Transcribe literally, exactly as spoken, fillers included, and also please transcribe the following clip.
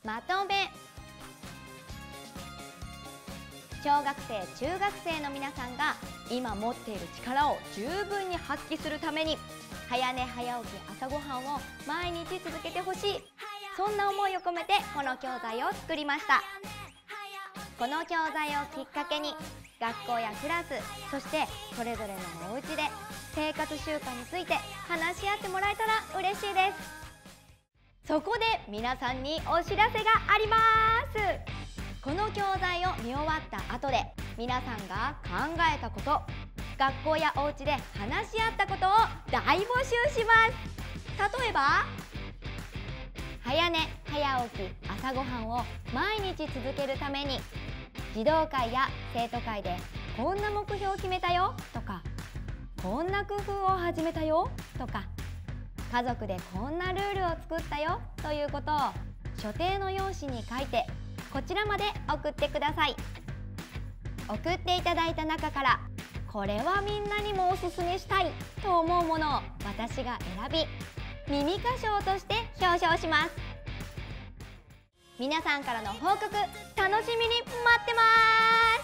まとめ。小学生中学生の皆さんが今持っている力を十分に発揮するために、早寝早起き朝ごはんを毎日続けてほしい、そんな思いを込めてこの教材を作りました。この教材をきっかけに学校やクラス、そしてそれぞれのお家で生活習慣について話し合ってもらえたら嬉しいです。そこで皆さんにお知らせがあります。この教材を見終わった後で皆さんが考えたこと、学校やお家で話し合ったことを大募集します。例えば、早寝早起き朝ごはんを毎日続けるために児童会や生徒会でこんな目標を決めたよとか、こんな工夫を始めたよとか、家族でこんなルールを作ったよということを所定の用紙に書いてこちらまで送ってください。送っていただいた中からこれはみんなにもおすすめしたいと思うものを私が選び、ミミカ賞として表彰します。皆さんからの報告楽しみに待ってます。